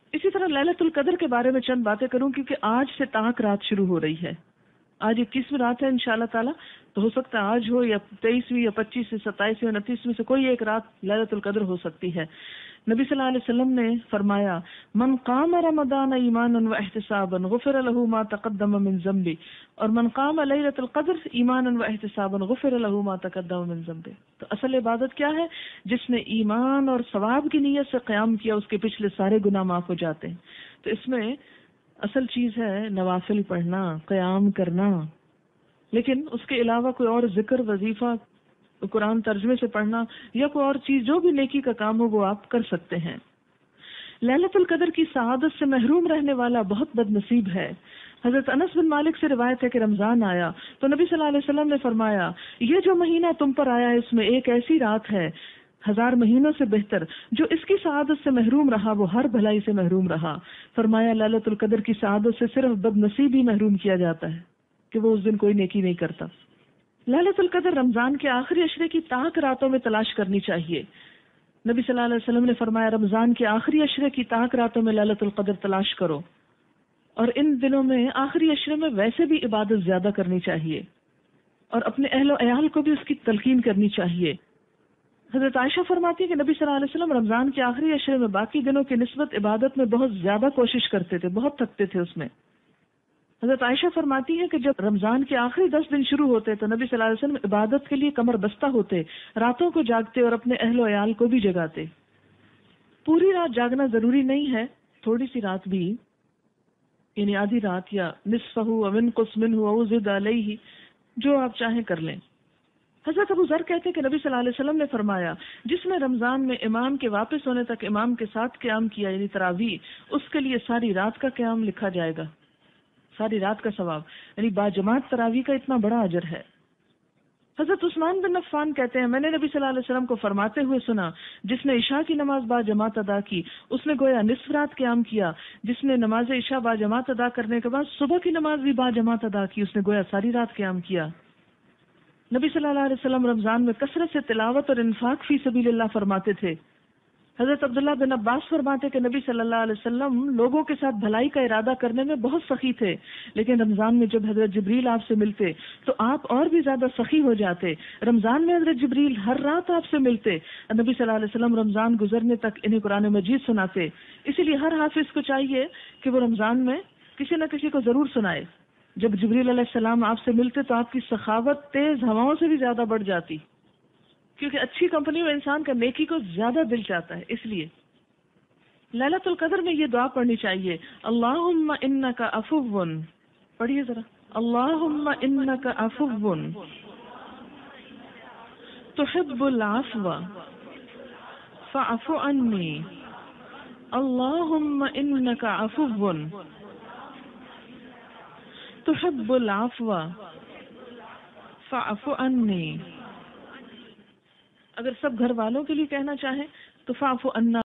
اسی طرح لیلۃ القدر کے بارے میں چند باتیں کروں، کیونکہ آج سے طاق رات شروع ہو رہی ہے. آج 21ویں رات ہے انشاءاللہ تعالیٰ، تو ہو سکتا ہے آج ہو یا 23ویں یا 25ویں 27ویں 29ویں سے کوئی ایک رات لیلۃ القدر ہو سکتی ہے. نبی صلی اللہ علیہ وسلم نے فرمایا من قام رمضان ایمانا واحتسابا غفر له ما تقدم من ذنبه، اور من قام لیلۃ القدر ایمانا واحتسابا غفر له ما تقدم من ذنبه. تو اصل عبادت کیا ہے؟ جس نے ایمان اور ثواب کی نیت سے قیام کیا اس کے پچھلے سارے گناہ معاف ہو جاتے ہیں. تو اس میں اصل چیز ہے نوافل پڑھنا، قیام کرنا، لیکن اس کے علاوہ کوئی اور ذکر، وظیفہ، قرآن ترجمے سے پڑھنا یا کوئی اور چیز جو بھی نیکی کا کام ہو وہ آپ کر سکتے ہیں. لیلۃ القدر کی سعادت سے محروم رہنے والا بہت بد نصیب ہے. حضرت انس بن مالک سے روایت ہے کہ رمضان آیا تو نبی صلی اللہ علیہ وسلم نے فرمایا یہ جو مہینہ تم پر آیا اس میں ایک ایسی رات ہے 1000 مہینوں سے بہتر، جو اس کی سعادت سے محروم رہا وہ ہر بھلائی سے محروم رہا. فرمایا لیلۃ القدر کی سعادت سے صرف بد نصیب ہی محروم کیا جاتا ہے کہ وہ اس دن کوئی نیکی نہیں کرتا. لیلۃ القدر رمضان کے آخری عشرے کی طاق راتوں میں تلاش کرنی چاہیے. نبی صلی اللہ علیہ وسلم نے فرمایا رمضان کے آخری عشرے کی طاق راتوں میں لیلۃ القدر تلاش کرو، اور ان دنوں میں آخری عشرے میں ویسے بھی عبادت زیادہ کرنی چاہیے اور اپنے اہل و عیال کو بھی اس کی تلقین کرنی چاہیے. حضرت عائشہ فرماتی ہے کہ نبی صلی اللہ علیہ وسلم رمضان کے آخری عشرے میں باقی دنوں کی نسبت عبادت میں بہت زیادہ کوشش کرتے تھے، بہت تھکتے تھے اس میں. حضرت عائشہ فرماتی ہے کہ جب رمضان کے آخری 10 دن شروع ہوتے تو نبی صلی اللہ علیہ وسلم عبادت کے لیے کمر بستہ ہوتے، راتوں کو جاگتے اور اپنے اہل و عیال کو بھی جگاتے. پوری رات جاگنا ضروری نہیں ہے، تھوڑی سی رات بھی، یعنی آدھی رات یا نصفہ او انقص منہ او زد علیہ، جو آپ چاہیں کر لیں. حضرت ابو ذر کہتے ہیں کہ نبی صلی اللہ علیہ وسلم نے فرمایا جس نے رمضان میں امام کے واپس ہونے تک امام کے ساتھ قیام کیا یعنی تراویح، اس کے لیے ساری رات کا قیام لکھا جائے گا، ساری رات کا ثواب، یعنی باجماعت تراویح کا اتنا بڑا اجر ہے. حضرت عثمان بن عفان کہتے ہیں میں نے نبی صلی اللہ علیہ وسلم کو فرماتے ہوئے سنا جس نے عشاء کی نماز باجماعت ادا کی اس نے گویا نصف رات قیام کیا، جس نے نماز عشاء باجماعت ادا کرنے کے بعد صبح کی نماز بھی باجماعت ادا کی اس نے گویا ساری رات قیام کیا. نبی صلی اللہ علیہ وسلم رمضان میں کثرت سے تلاوت اور انفاق فی سبیل اللہ فرماتے تھے. حضرت عبداللہ بن عباس فرماتے کہ نبی صلی اللہ علیہ وسلم لوگوں کے ساتھ بھلائی کا ارادہ کرنے میں بہت سخی تھے، لیکن رمضان میں جب حضرت جبریل آپ سے ملتے تو آپ اور بھی زیادہ سخی ہو جاتے. رمضان میں حضرت جبریل ہر رات آپ سے ملتے اور نبی صلی اللہ علیہ وسلم رمضان گزرنے تک انہیں قرآن مجید سناتے. اسی لیے ہر حافظ کو چاہیے کہ وہ رمضان میں کسی نہ کسی کو ضرور سنائے. جب جبریل علیہ السلام آپ سے ملتے تو آپ کی سخاوت تیز ہواؤں سے بھی زیادہ بڑھ جاتی، کیونکہ اچھی کمپنی میں انسان کا نیکی کو زیادہ دل چاہتا ہے. اس لیے لیلۃ القدر میں یہ دعا پڑھنی چاہیے اللہم انک عفو، پڑھیے ذرا اللہم انک عفو تحب العفو فاعف عنی، اللہم انک عفو تحب العفو فاعف عنی. اگر سب گھر والوں کے لیے کہنا چاہیں تو فاعف عنا